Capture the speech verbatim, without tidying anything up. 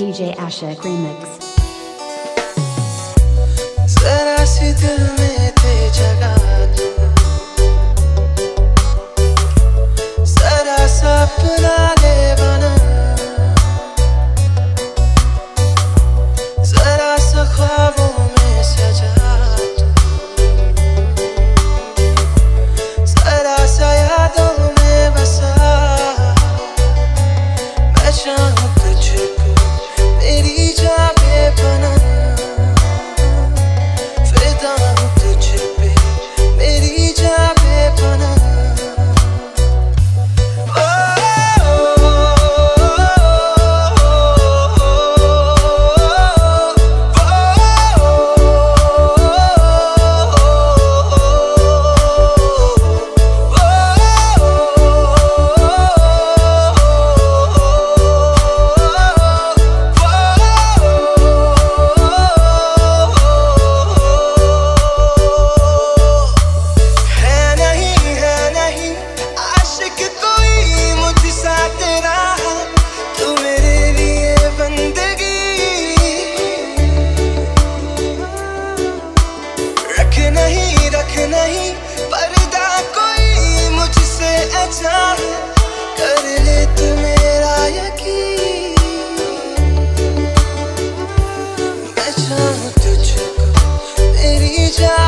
D J Ashik remix. Zara si dil mein the jaga tu, zara sa apna le bana, zara sa ख्वाबों में सजा तू, zara sa यादों में बसा। मैं चाहूं तुझको मेरी जान बेपना, फिदा हूं तुझ पे मेरी जान बेपना। नहीं पर्दा कोई मुझसे अच्छा है, कर ले तू मेरा यकीन। मैं चाहूं तुझको मेरी जान